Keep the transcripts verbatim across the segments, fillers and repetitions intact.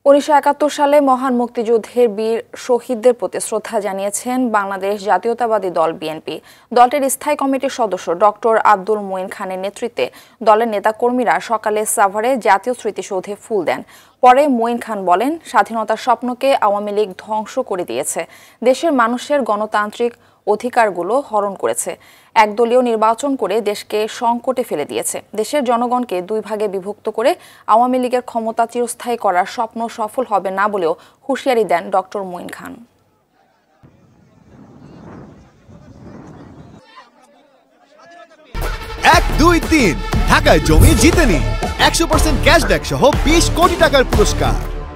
উনিশশো একাত্তর সালে মহান মুক্তিযুদ্ধের বীর শহীদদের প্রতি শ্রদ্ধা জানিয়েছেন বাংলাদেশ জাতীয়তাবাদী দল বিএনপি। দলটির স্থায়ী কমিটির সদস্য ডক্টর আব্দুল মঈন খানের নেতৃত্বে দলের নেতাকর্মীরা সকালে সাভারে জাতীয় স্মৃতিসৌধে ফুল দেন। পরে মঈন খান বলেন, স্বাধীনতার স্বপ্নকে আওয়ামী লীগ ধ্বংস করে দিয়েছে, দেশের মানুষের গণতান্ত্রিক অধিকারগুলো হরণ করেছে, একদলীয় নির্বাচন করে দেশকে সংকটে ফেলে দিয়েছে, দেশের জনগণকে দুই ভাগে বিভক্ত করে আওয়ামী লীগের ক্ষমতা চিরস্থায়ী করার স্বপ্ন সফল হবে না বলেও হুঁশিয়ারি দেন ডক্টর মঈন খান। এক দুই তিন ঢাকায় জমি জিতে নিন একশো পার্সেন্ট ক্যাশব্যাক সহ বিশ কোটি টাকার পুরস্কার।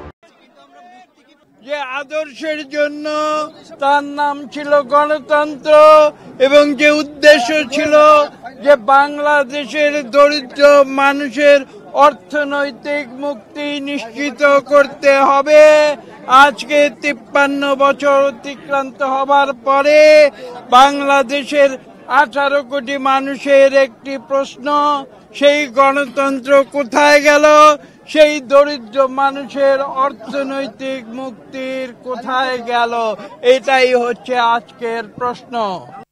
যে আদর্শের জন্য তার নাম ছিল গণতন্ত্র এবং যে উদ্দেশ্য ছিল যে বাংলাদেশের দরিদ্র মানুষের অর্থনৈতিক মুক্তি নিশ্চিত করতে হবে, আজকে তিপ্পান্ন বছর অতিক্রান্ত হবার পরে বাংলাদেশের আঠারো কোটি মানুষের একটি প্রশ্ন, সেই গণতন্ত্র কোথায় গেল? সেই দরিদ্র মানুষের অর্থনৈতিক মুক্তির কোথায় গেল? এটাই হচ্ছে আজকের প্রশ্ন।